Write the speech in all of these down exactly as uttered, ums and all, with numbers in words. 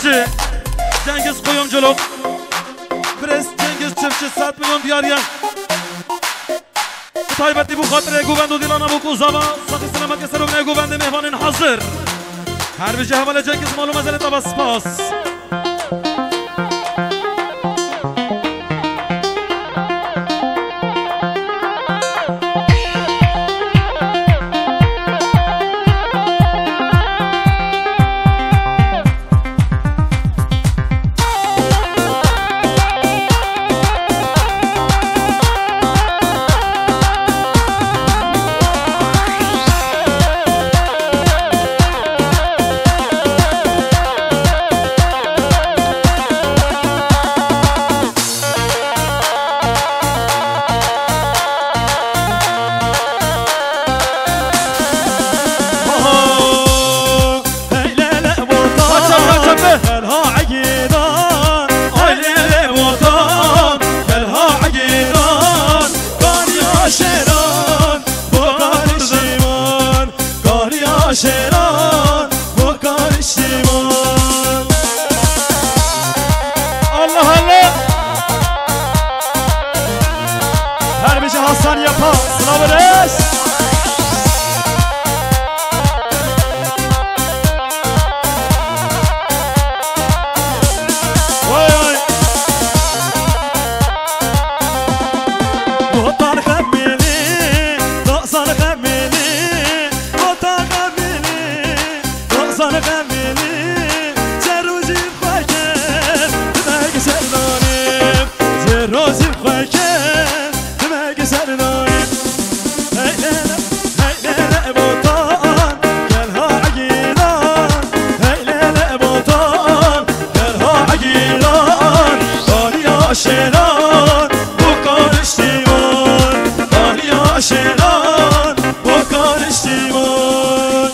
چفچه جنگز قویم جلو برس جنگز چفچه صد میلیون دیاریم طایبتی بو خاطر گوبند و دیلانا بو کوزاوا ساقی سلامت که سرو بنه گوبند مهمان حاضر هر بجه حوال جنگز معلوم ازل تا بس پاس شیران بکار اشتیمان الله الله هر بیشه حسن یا پا سلام رس وای وای بطار خمیلی دقصان خمیلی بطار زن غمینی چه روزی خواهد دمگه سردانیم چه روزی خواهد دمگه سردانیم هی لیله هی لیله بوتان گلها عگیلان هی لیله بوتان گلها عگیلان دانیا شیران بکار اشتیمان دانیا شیران بکار اشتیمان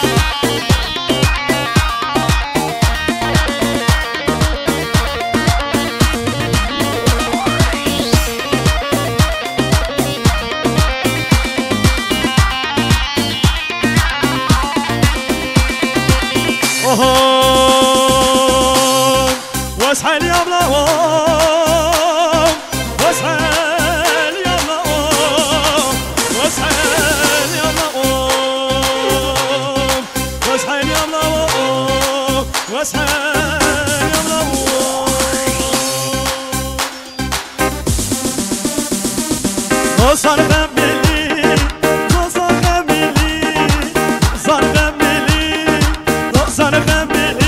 واصحى اليوم لوام واصحى اليوم لوام واصحى اليوم لوام واصحى اليوم لوام واصحى اليوم لوام وصل غملي وصل غملي وصل غملي وصل غملي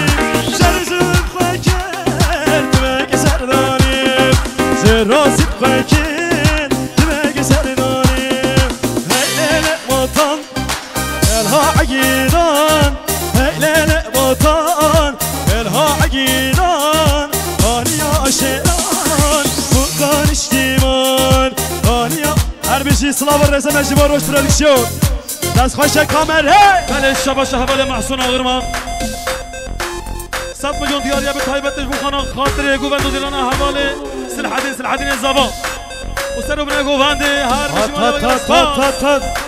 راسي بخيكين دماغي سردانيم هاي ليلة وطن الها عقيدان هاي ليلة وطن الها عقيدان هانيا شيران بقان اشتيمان هانيا هر بشي سلاف الرسم اجبار وش برادكشون دست خوشه کامر هی بله شباش حوال محسون آغرمان صد میلیون دیاریا به طایبتش بخوانا خاطر گوبند و دیلانا حواله سلحدين سلحدين الزبا وسروا بنا جوفاندي هار مش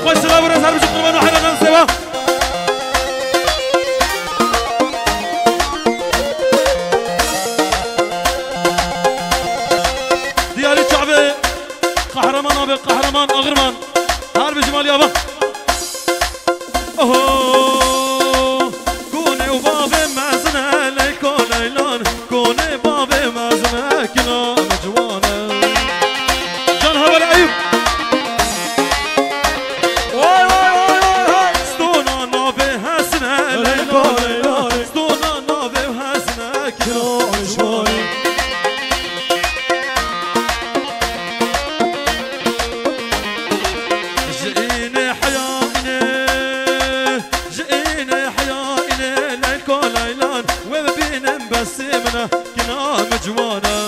خوش سلام ورز هر بشه قربان و حیران سوا دیاری چعبه قهرمان آبه قهرمان آغرمان هر بشه مالی آبا اوه گونه و باب مزنه لیکو لیلان گونه باب مزنه کنا مجوانه جان هوال ایوب وای وای وای وای ستونا نابه حسنه لیکو لیلان ستونا نابه حسنه کنا مجوانه جئيني حيائني جئيني حيائني ليلكو ليلان وبين مبسمنا كنا مجوانا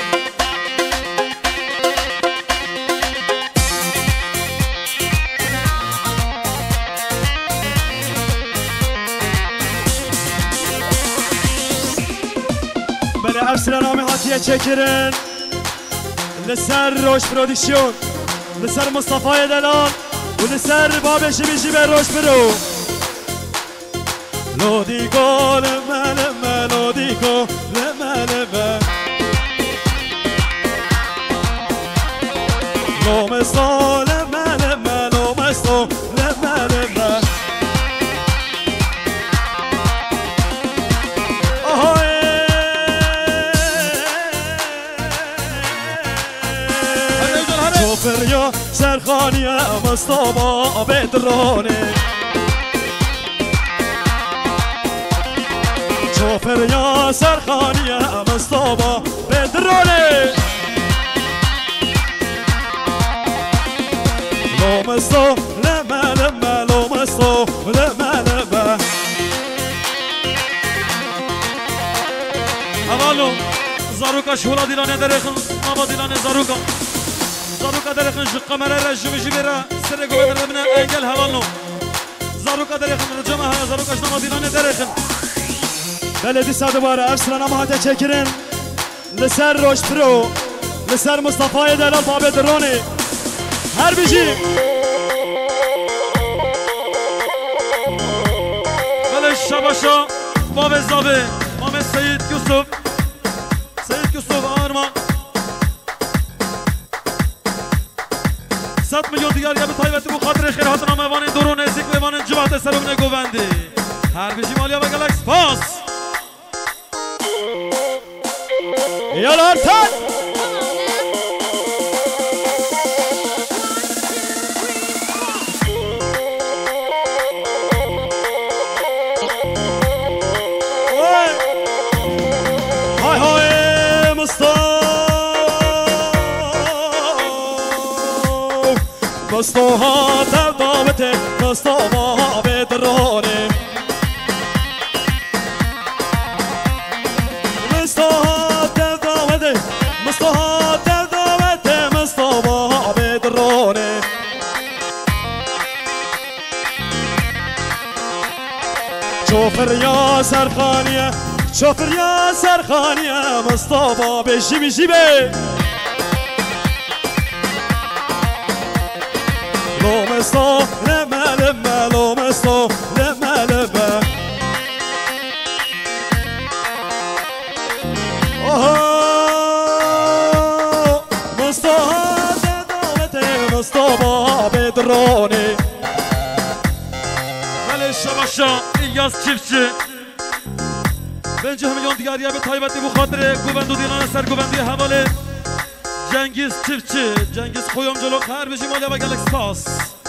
بله افسر نامی هاتیه چکرن لسر روش پرودیکسیون لسر مصطفی دلال و لسر بابش بیشی به روش برو لو دیگو لما لما لو دیگو لما لما لو مستو لما لما لو مستو لما لما شوفريا سرخانية مصطبة بدروني شوفريا سرخانية مصطبة بدروني لو مستو لما لما لو مستو لما لما اوالو زاروكا شولا ديلاني درخن ماما ديلاني زاروكا زاروكا درخن شقة مرارة جمي جبيرا سرقو بدربنا انجل هوالو زاروكا درخن رجمها زاروكا شنما ديلاني درخن بلدي سادوارا افسرنا مهاتا چكرن لسر روش برو لسر مصطفى دلال بابي دروني هر بيجي بله شباشا باب زابه مام سيد يوسف سيد يوسف آرمان صد میلیون دیگر یا به تایبت بو خاطر خیر هاتنا موان درون ازیک موان جوات سرمن گووندی هر بیجی مالیا و گلکس پاس يلا ارتاح هاي هاي مصطفى مصطفى تردامته مصطفى بدروني مصطفى تردامته مصطفى تردامته مصطفى بدروني شوفر يا سرخانية شوفر يا سرخانية مصطفى بشي بشي بي لو مستو لما لما لو مستو لما لما اوه مصطفى دعوتي مصطفى بدروني بله شباشا ایاز چیفچه پنجاه میلیون دیگریه به تایبتی بو خاطر گوبندو دیلان سر گوبندی حواله جنگیز چیفچه جنگیز خویم جلو خر بشی مالیا و گلکس پاس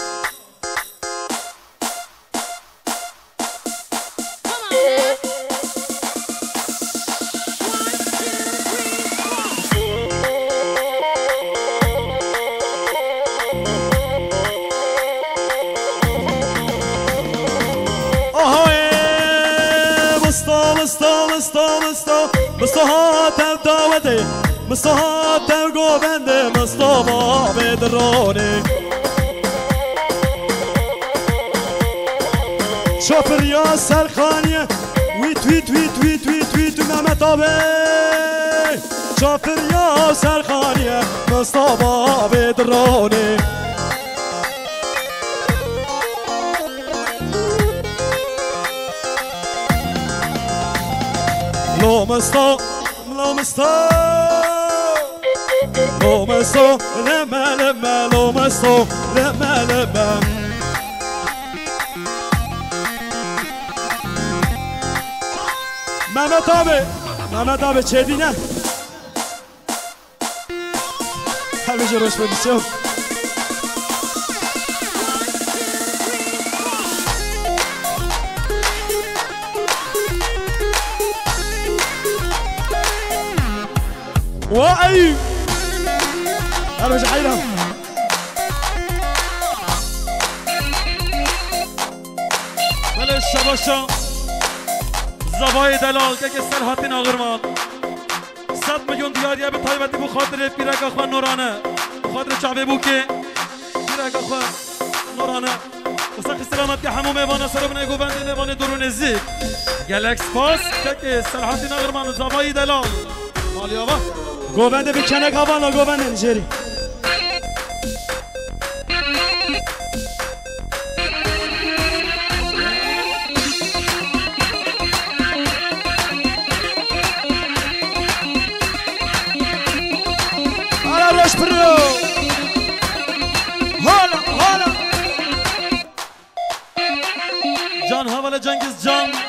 مصطفى دعوتي مصطفى گوبنده مصطفى بدروني شوفر يا سرخانية ويت ويت ويت ويت ويت ويت محمد آبي شوفر يا سرخانية مصطفى بدروني لامستا لامستا لامستا لما لما لامستا لما لما Mehmet abi, Mehmet abi çedine. Hamice roş prodüksiyon. Vay! Hamice hayran. Böyle şabaşa زبای دلال که سرحتی ناغرمان صد میلیون دیاریه به تایبتی بو خاطر پیرک اخوان نورانه بو خاطر چعبه بو که پیرک اخوان نورانه و سخی سلامت که همو میوانه سر بنه گو بنده میوانه درو نزدیک گلکس پاس که سرحتی ناغرمان زبای دلال مالی آبا گوبنده بی کنک آبانا گوبنده نجری برو حالا حالا جان حواله جنگیز جان